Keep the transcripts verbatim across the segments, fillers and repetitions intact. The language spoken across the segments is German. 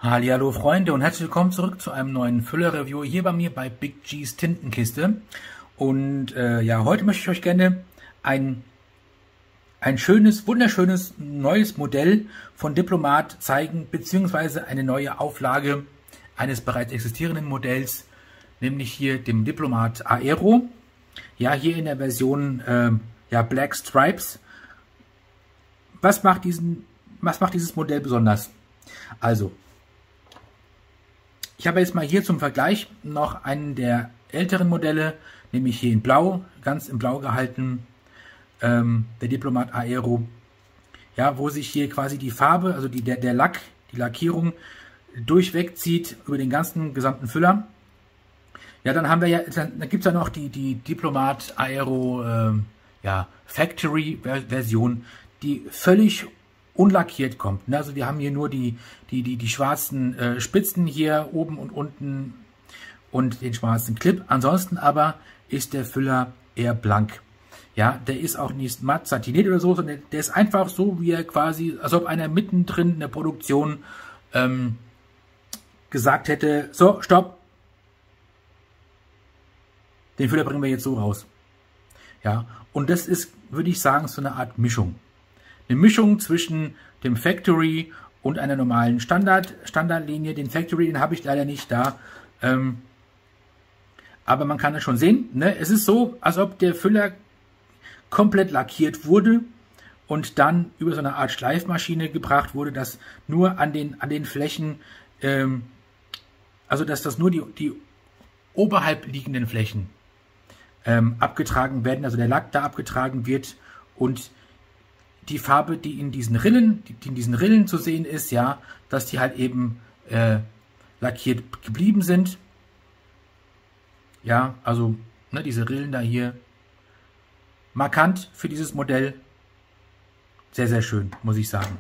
Hallihallo Freunde und herzlich willkommen zurück zu einem neuen Füller-Review hier bei mir bei Big G's Tintenkiste. Und äh, ja, heute möchte ich euch gerne ein, ein schönes, wunderschönes neues Modell von Diplomat zeigen, beziehungsweise eine neue Auflage eines bereits existierenden Modells, nämlich hier dem Diplomat Aero. Ja, hier in der Version äh, ja, Black Stripes. Was macht diesen, was macht dieses Modell besonders? Also, ich habe jetzt mal hier zum Vergleich noch einen der älteren Modelle, nämlich hier in Blau, ganz in Blau gehalten, ähm, der Diplomat Aero, ja, wo sich hier quasi die Farbe, also die, der, der Lack, die Lackierung durchweg zieht über den ganzen gesamten Füller. Ja, dann haben wir ja, dann, dann gibt es ja noch die, die Diplomat Aero ähm, ja, Factory Version, die völlig unlackiert kommt. Also wir haben hier nur die, die, die, die schwarzen äh, Spitzen hier oben und unten und den schwarzen Clip. Ansonsten aber ist der Füller eher blank. Ja, der ist auch nicht matt satiniert oder so, sondern der ist einfach so, wie er quasi, als ob einer mittendrin in der Produktion ähm, gesagt hätte, so, stopp, den Füller bringen wir jetzt so raus. Ja, und das ist, würde ich sagen, so eine Art Mischung. Eine Mischung zwischen dem Factory und einer normalen Standard, Standardlinie. Den Factory, den habe ich leider nicht da. Ähm, aber man kann es schon sehen. Ne? Es ist so, als ob der Füller komplett lackiert wurde und dann über so eine Art Schleifmaschine gebracht wurde, dass nur an den, an den Flächen, ähm, also dass das nur die, die oberhalb liegenden Flächen ähm, abgetragen werden, also der Lack da abgetragen wird und die Farbe, die in diesen Rillen, die in diesen Rillen zu sehen ist, ja, dass die halt eben äh, lackiert geblieben sind. Ja, also ne, diese Rillen da hier, markant für dieses Modell, sehr, sehr schön, muss ich sagen.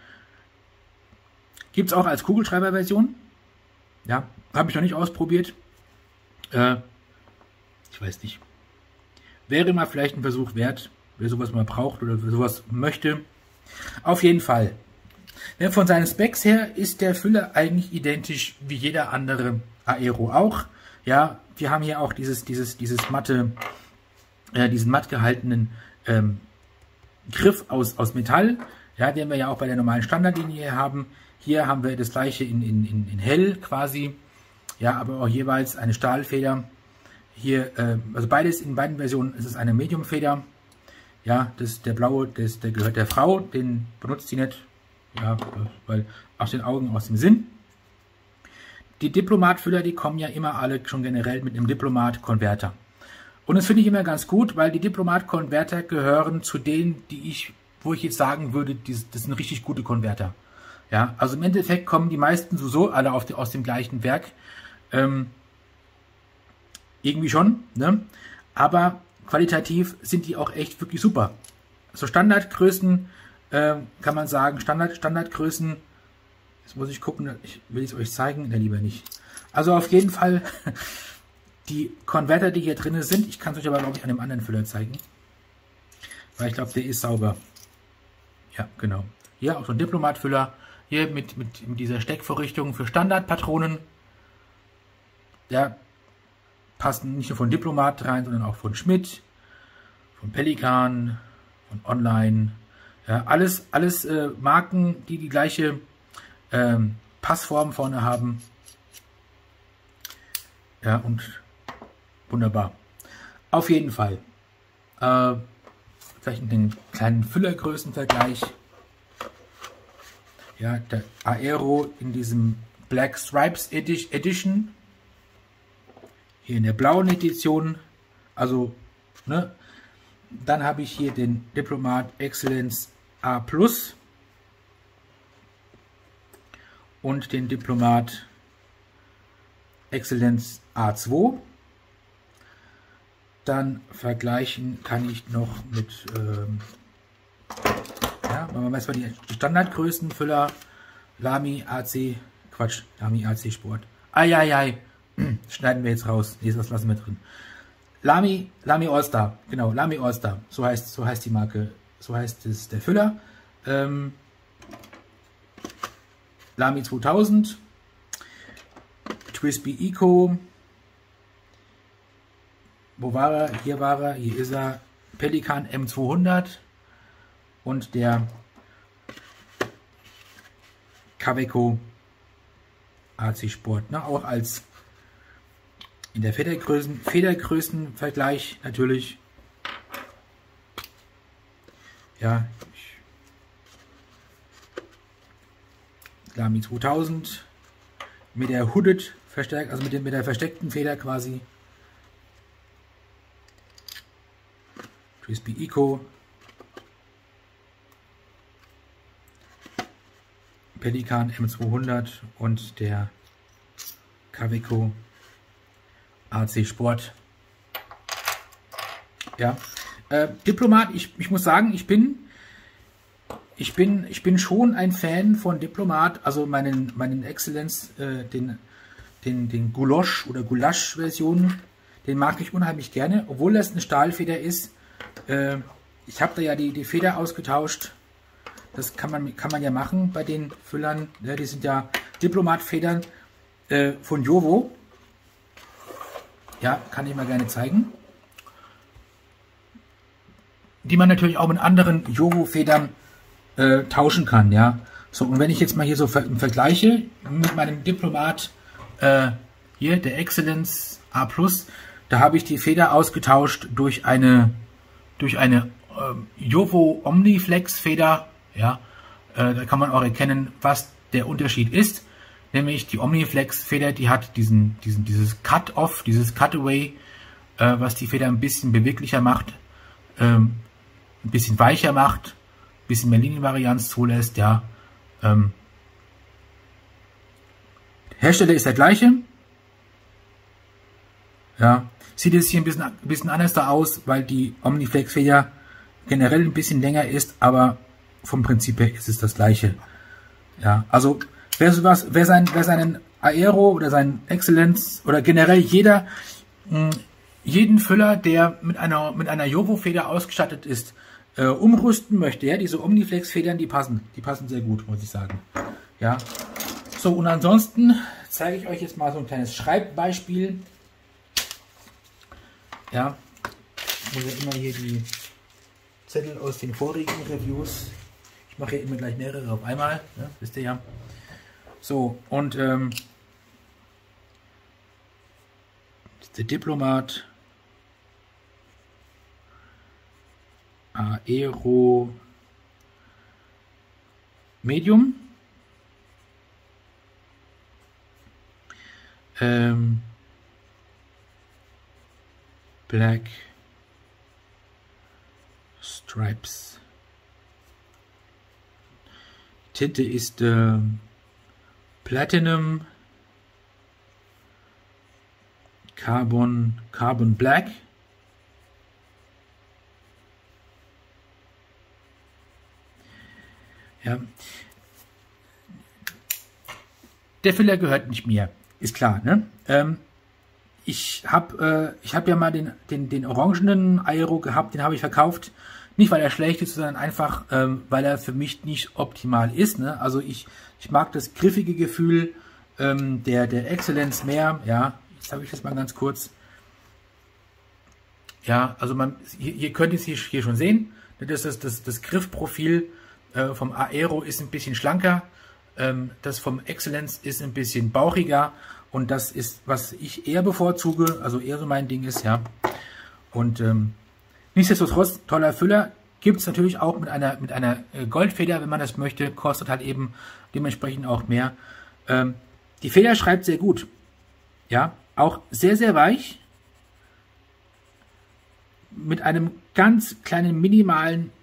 Gibt es auch als Kugelschreiber-Version. Ja, habe ich noch nicht ausprobiert. Äh, ich weiß nicht. Wäre mal vielleicht ein Versuch wert, wer sowas mal braucht oder sowas möchte. Auf jeden Fall. Ja, von seinen Specs her ist der Füller eigentlich identisch wie jeder andere Aero auch. Ja, wir haben hier auch dieses, dieses, dieses matte, äh, diesen matt gehaltenen ähm, Griff aus, aus Metall, ja, den wir ja auch bei der normalen Standardlinie hier haben. Hier haben wir das gleiche in, in, in, in hell quasi, ja, aber auch jeweils eine Stahlfeder. Hier, äh, also beides in beiden Versionen ist es eine Mediumfeder. Ja, das der blaue, das, der gehört der Frau, den benutzt sie nicht, ja, weil aus den Augen, aus dem Sinn. Die Diplomat-Füller, die kommen ja immer alle schon generell mit einem Diplomat-Konverter. Und das finde ich immer ganz gut, weil die Diplomat-Konverter gehören zu denen, die ich, wo ich jetzt sagen würde, die, das sind richtig gute Konverter. Ja, also im Endeffekt kommen die meisten sowieso alle auf die, aus dem gleichen Werk. Ähm, irgendwie schon, ne? Aber qualitativ sind die auch echt wirklich super. So Standardgrößen äh, kann man sagen, Standard, Standardgrößen, jetzt muss ich gucken, ich will es euch zeigen, ne, lieber nicht. Also auf jeden Fall die Konverter, die hier drin sind, ich kann es euch aber glaube ich an dem anderen Füller zeigen, weil ich glaube, der ist sauber. Ja, genau. Hier auch so ein Diplomat-Füller, hier mit, mit, mit dieser Steckvorrichtung für Standardpatronen. Der passen nicht nur von Diplomat rein, sondern auch von Schmidt, von Pelikan, von Online. Ja, alles alles äh, Marken, die die gleiche ähm, Passform vorne haben. Ja, und wunderbar. Auf jeden Fall. Äh, vielleicht den kleinen Füllergrößenvergleich. Ja, der Aero in diesem Black Stripes Edition. Hier in der blauen Edition, also, ne, dann habe ich hier den Diplomat Excellence A Plus und den Diplomat Excellence A zwei. Dann vergleichen kann ich noch mit, ähm, ja, machen wir erstmal die Standardgrößen, Füller, Lamy A C, Quatsch, Lamy A C Sport. Eieiei. Schneiden wir jetzt raus. Nee, das lassen wir drin. Lamy, Lamy All-Star. Genau, Lamy All-Star. So heißt, so heißt die Marke. So heißt es der Füller. Ähm, Lamy zweitausend. TWSBI Eco. Wo war er? Hier war er. Hier ist er. Pelikan M zweihundert. Und der Kaweco A C Sport. Ne? Auch als in der Federgrößen, Federgrößenvergleich natürlich. Ja, Lamy zweitausend mit der Hooded verstärkt, also mit, dem, mit der versteckten Feder quasi. TWSBI Eco. Pelikan M zweihundert und der Kaweco A C Sport. Ja, äh, Diplomat, ich, ich muss sagen, ich bin, ich bin, ich bin schon ein Fan von Diplomat, also meinen, meinen Excellence, äh, den, den, den Goulosh oder Goulash-Versionen, den mag ich unheimlich gerne, obwohl das eine Stahlfeder ist. Äh, ich habe da ja die, die Feder ausgetauscht. Das kann man, kann man ja machen bei den Füllern. Ja, die sind ja Diplomat-Federn äh, von Jowo. Ja, kann ich mal gerne zeigen. Die man natürlich auch mit anderen Jowo-Federn äh, tauschen kann. Ja, so, und wenn ich jetzt mal hier so ver vergleiche mit meinem Diplomat, äh, hier der Excellence A plus, da habe ich die Feder ausgetauscht durch eine, durch eine äh, Jowo Omniflex Feder. Ja, äh, da kann man auch erkennen, was der Unterschied ist. Nämlich die Omniflex Feder, die hat diesen, diesen, dieses Cut-Off, dieses Cutaway, äh, was die Feder ein bisschen beweglicher macht, ähm, ein bisschen weicher macht, ein bisschen mehr Linienvarianz zulässt. Ja, ähm, Hersteller ist der gleiche. Ja, sieht jetzt hier ein bisschen, ein bisschen anders da aus, weil die Omniflex Feder generell ein bisschen länger ist, aber vom Prinzip her ist es das gleiche. Ja, also wer sowas, wer, sein, wer seinen Aero oder seinen Excellence oder generell jeder, mh, jeden Füller, der mit einer mit einer Jowo-Feder ausgestattet ist, äh, umrüsten möchte, ja, diese Omniflex-Federn, die passen, die passen sehr gut, muss ich sagen. Ja, so, und ansonsten zeige ich euch jetzt mal so ein kleines Schreibbeispiel. Ja, ich muss ja immer hier die Zettel aus den vorigen Reviews. Ich mache ja immer gleich mehrere auf einmal, ja, wisst ihr ja. So, und ähm, der Diplomat Aero Medium. Ähm, Black Stripes. Tinte ist äh, Platinum Carbon Carbon Black. Ja. Der Füller gehört nicht mir, ist klar. Ne? Ähm, ich habe äh, ich habe ja mal den den den orangenen Aero gehabt, den habe ich verkauft. Nicht, weil er schlecht ist, sondern einfach, ähm, weil er für mich nicht optimal ist. Ne? Also ich, ich mag das griffige Gefühl ähm, der, der Excellence mehr. Ja, jetzt habe ich das mal ganz kurz. Ja, also man, ihr, ihr könnt es hier, hier schon sehen. Das, das, das, das Griffprofil äh, vom Aero ist ein bisschen schlanker. Ähm, das vom Excellence ist ein bisschen bauchiger. Und das ist, was ich eher bevorzuge, also eher so mein Ding ist, ja. Und ähm, nichtsdestotrotz, toller Füller, gibt es natürlich auch mit einer, mit einer Goldfeder, wenn man das möchte, kostet halt eben dementsprechend auch mehr. Ähm, die Feder schreibt sehr gut, ja, auch sehr, sehr weich, mit einem ganz kleinen, minimalen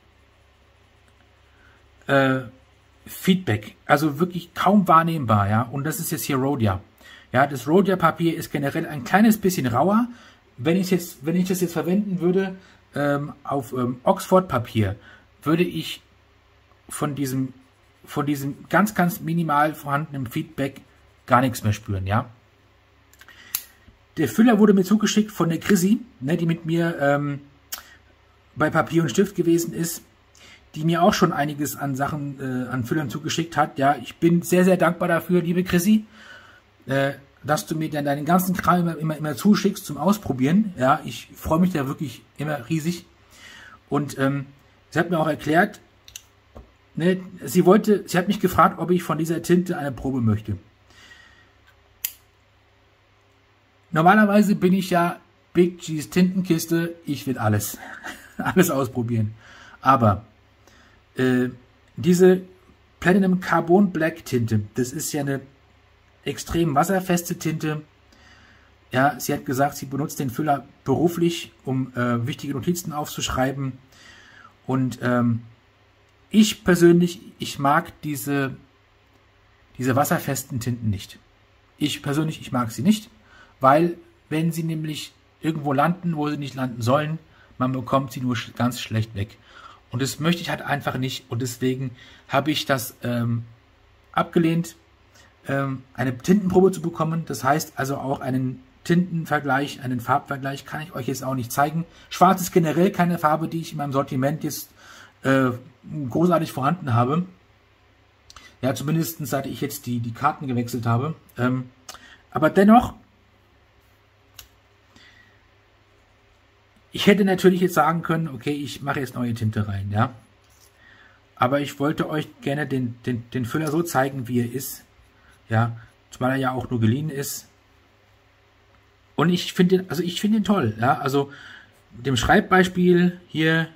äh, Feedback, also wirklich kaum wahrnehmbar, ja, und das ist jetzt hier Rhodia. Ja, das Rhodia-Papier ist generell ein kleines bisschen rauer. Wenn ich jetzt, wenn ich das jetzt verwenden würde, Ähm, auf ähm, Oxford-Papier, würde ich von diesem, von diesem ganz, ganz minimal vorhandenen Feedback gar nichts mehr spüren, ja. Der Füller wurde mir zugeschickt von der Chrissy, ne, die mit mir ähm, bei Papier und Stift gewesen ist, die mir auch schon einiges an Sachen, äh, an Füllern zugeschickt hat, ja. Ich bin sehr, sehr dankbar dafür, liebe Chrissy. Äh, dass du mir dann deinen ganzen Kram immer, immer, immer zuschickst zum Ausprobieren. Ja, ich freue mich da wirklich immer riesig. Und ähm, sie hat mir auch erklärt, ne, sie wollte, sie hat mich gefragt, ob ich von dieser Tinte eine Probe möchte. Normalerweise bin ich ja Big G's Tintenkiste, ich will alles, alles ausprobieren. Aber äh, diese Platinum Carbon Black Tinte, das ist ja eine extrem wasserfeste Tinte. Ja, sie hat gesagt, sie benutzt den Füller beruflich, um äh, wichtige Notizen aufzuschreiben. Und ähm, ich persönlich, ich mag diese, diese wasserfesten Tinten nicht. Ich persönlich, ich mag sie nicht, weil wenn sie nämlich irgendwo landen, wo sie nicht landen sollen, man bekommt sie nur sch ganz schlecht weg. Und das möchte ich halt einfach nicht. Und deswegen habe ich das ähm, abgelehnt, ähm, eine Tintenprobe zu bekommen. Das heißt also auch einen Tintenvergleich, einen Farbvergleich kann ich euch jetzt auch nicht zeigen. Schwarz ist generell keine Farbe, die ich in meinem Sortiment jetzt äh, großartig vorhanden habe. Ja, zumindest seit ich jetzt die, die Karten gewechselt habe. Ähm, aber dennoch, ich hätte natürlich jetzt sagen können, okay, ich mache jetzt neue Tinte rein, ja. Aber ich wollte euch gerne den, den, den Füller so zeigen, wie er ist. Ja, zumal er ja auch nur geliehen ist. Und ich finde ihn, also ich finde ihn toll, ja. Also dem Schreibbeispiel hier.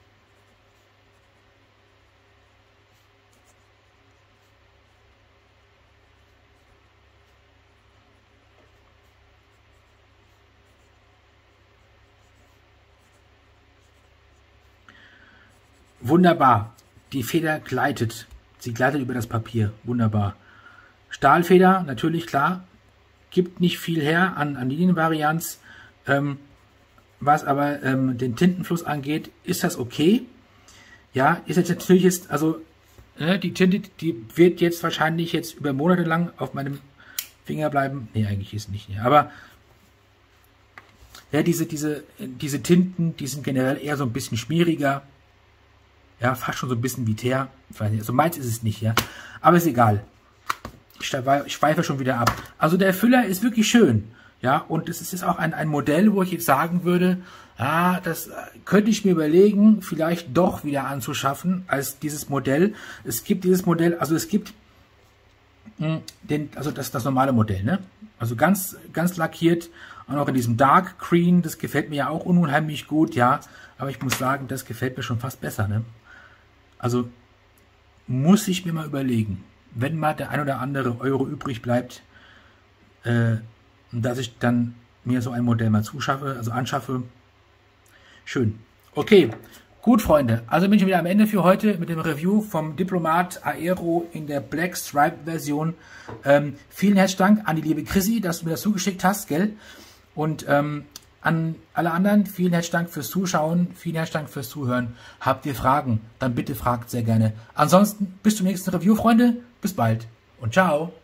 Wunderbar. Die Feder gleitet. Sie gleitet über das Papier. Wunderbar. Stahlfeder, natürlich klar. Gibt nicht viel her an, an Linienvarianz. Ähm, was aber ähm, den Tintenfluss angeht, ist das okay. Ja, ist jetzt natürlich jetzt, also ne, die Tinte, die wird jetzt wahrscheinlich jetzt über Monate lang auf meinem Finger bleiben. Nee, eigentlich ist nicht. Ja. Aber ja, diese, diese, diese Tinten, die sind generell eher so ein bisschen schmieriger. Ja, fast schon so ein bisschen wie Teer. Ich weiß nicht, also meins ist es nicht, ja. Aber ist egal. Ich schweife schon wieder ab. Also der Füller ist wirklich schön. Ja, und es ist auch ein, ein Modell, wo ich jetzt sagen würde, ah, das könnte ich mir überlegen, vielleicht doch wieder anzuschaffen als dieses Modell. Es gibt dieses Modell, also es gibt mh, den, also das, das normale Modell, ne? Also ganz, ganz lackiert und auch in diesem Dark Green, das gefällt mir ja auch unheimlich gut, ja. Aber ich muss sagen, das gefällt mir schon fast besser, ne? Also muss ich mir mal überlegen, wenn mal der ein oder andere Euro übrig bleibt, äh, dass ich dann mir so ein Modell mal zuschaffe, also anschaffe. Schön. Okay, gut, Freunde. Also bin ich wieder am Ende für heute mit dem Review vom Diplomat Aero in der Black Stripe Version. Ähm, vielen herzlichen Dank an die liebe Chrissy, dass du mir das zugeschickt hast, gell? Und ähm, an alle anderen, vielen herzlichen Dank fürs Zuschauen, vielen herzlichen Dank fürs Zuhören. Habt ihr Fragen, dann bitte fragt sehr gerne. Ansonsten bis zum nächsten Review, Freunde. Bis bald und ciao.